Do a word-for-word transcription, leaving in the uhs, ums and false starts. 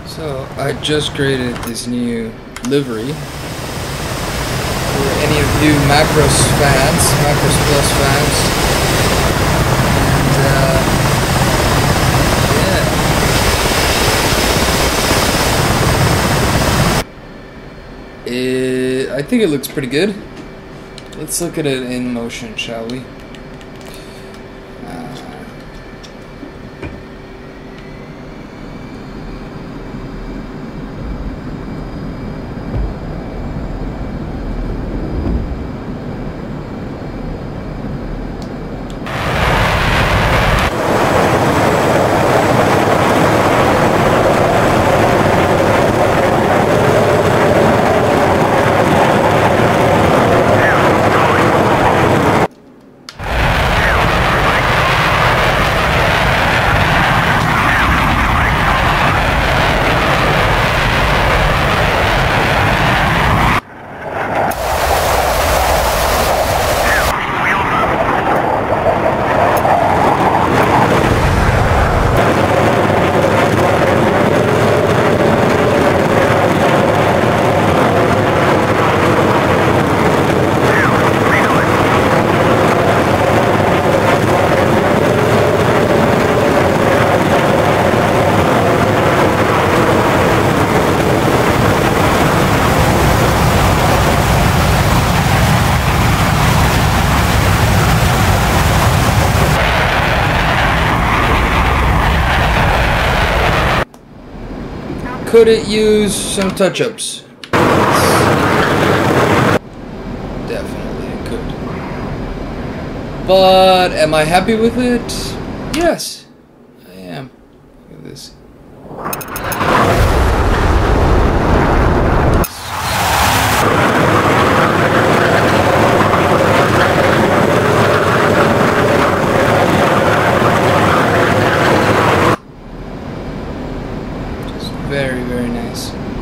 So I just created this new livery for any of you Macross fans, Macross Plus fans, and uh, yeah, it, I think it looks pretty good. Let's look at it in motion, shall we? Could it use some touch-ups? Definitely it could. But am I happy with it? Yes, I am. Look at this. Very, very nice.